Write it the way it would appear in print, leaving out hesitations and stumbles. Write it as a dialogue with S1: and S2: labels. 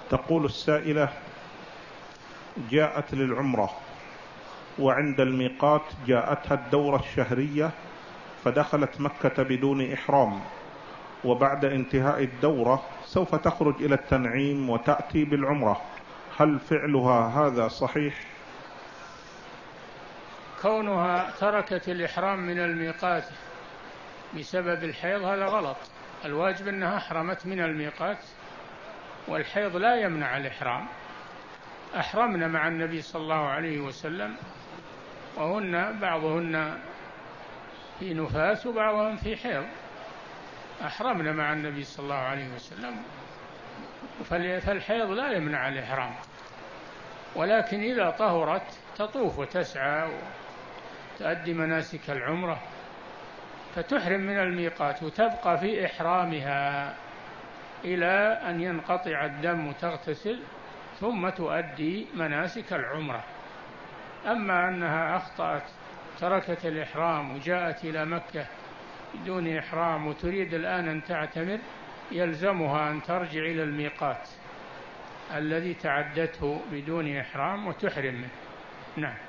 S1: تقول السائلة: جاءت للعمرة وعند الميقات جاءتها الدورة الشهرية، فدخلت مكة بدون إحرام، وبعد انتهاء الدورة سوف تخرج إلى التنعيم وتأتي بالعمرة، هل فعلها هذا صحيح؟
S2: كونها تركت الإحرام من الميقات بسبب الحيض هذا غلط. الواجب أنها أحرمت من الميقات، والحيض لا يمنع الإحرام. أحرمنا مع النبي صلى الله عليه وسلم، وهن بعضهن في نفاس وبعضهم في حيض. أحرمنا مع النبي صلى الله عليه وسلم، فالحيض لا يمنع الإحرام. ولكن إذا طهرت تطوف وتسعى وتؤدي مناسك العمرة، فتحرم من الميقات وتبقى في إحرامها إلى أن ينقطع الدم وتغتسل، ثم تؤدي مناسك العمرة. أما أنها أخطأت تركت الإحرام وجاءت إلى مكة بدون إحرام وتريد الآن أن تعتمر، يلزمها أن ترجع إلى الميقات الذي تعدته بدون إحرام وتحرم منه. نعم.